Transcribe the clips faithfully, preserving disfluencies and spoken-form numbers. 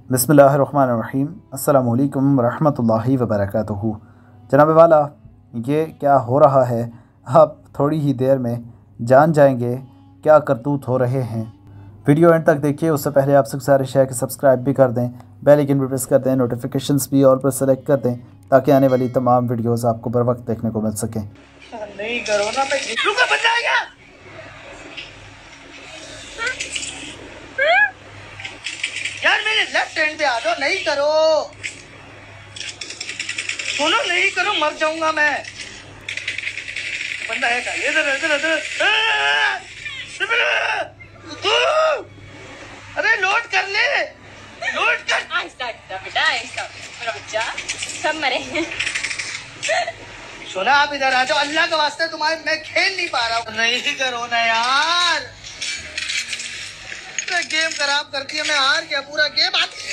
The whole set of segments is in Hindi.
बिस्मिल्लाहिर्रहमानिर्रहीम अस्सलामु अलैकुम रहमतुल्लाहि व बरकातुहू। जनाब वाला, ये क्या हो रहा है आप थोड़ी ही देर में जान जाएंगे क्या करतूत हो रहे हैं। वीडियो एंड तक देखिए। उससे पहले आपसे गुजारिश है कि सब्सक्राइब भी कर दें, बेल आइकन भी प्रेस कर दें, नोटिफिकेशंस भी और पर सेलेक्ट कर दें ताकि आने वाली तमाम वीडियोस आपको बर वक्त देखने को मिल सकें। नहीं करो ना, मैं रुको बन जाएगा यार, मेरे लेफ्ट हैंड पे आ जाओ। नहीं करो, सुनो, नहीं करो, मर जाऊंगा मैं। बंदा है क्या? इधर इधर इधर। अरे लोड कर ले, लोड कर। आहिस्ता आहिस्ता बेटा, आहिस्ता रुक जा, सब मरे हैं। सुना, आप इधर आ जाओ, अल्लाह के वास्ते। तुम्हारे मैं खेल नहीं पा रहा हूँ। नहीं करो ना यार, गेम खराब करती है। मैं हार गया पूरा गेम।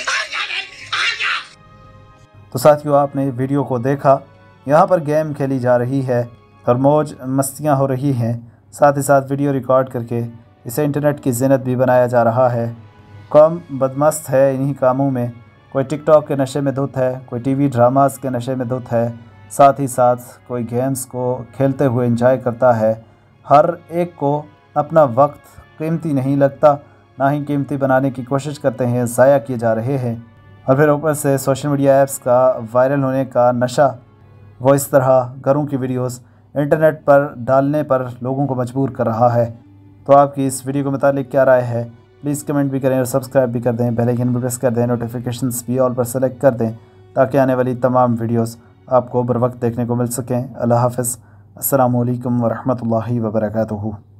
तो साथियों, आपने वीडियो को देखा। यहाँ पर गेम खेली जा रही है और मौज मस्तियाँ हो रही हैं। साथ ही साथ वीडियो रिकॉर्ड करके इसे इंटरनेट की ज़ीनत भी बनाया जा रहा है। कौम बदमस्त है इन्हीं कामों में। कोई टिकटॉक के नशे में धुत है, कोई टीवी ड्रामास के नशे में धुत है, साथ ही साथ कोई गेम्स को खेलते हुए एंजॉय करता है। हर एक को अपना वक्त कीमती नहीं लगता, ना ही कीमती बनाने की कोशिश करते हैं, ज़ाया किए जा रहे हैं। और फिर ऊपर से सोशल मीडिया ऐप्स का वायरल होने का नशा, वो इस तरह घरों की वीडियोस इंटरनेट पर डालने पर लोगों को मजबूर कर रहा है। तो आपकी इस वीडियो के मुतालिक क्या राय है? प्लीज़ कमेंट भी करें और सब्सक्राइब भी कर दें, बेल आइकन भी प्रेस कर दें, नोटिफिकेशंस भी ऑल पर सेलेक्ट कर दें ताकि आने वाली तमाम वीडियोस आपको बर वक्त देखने को मिल सकें। अल्लाह हाफ़िज़। अस्सलामु अलैकुम व रहमतुल्लाहि व बरकातुहू।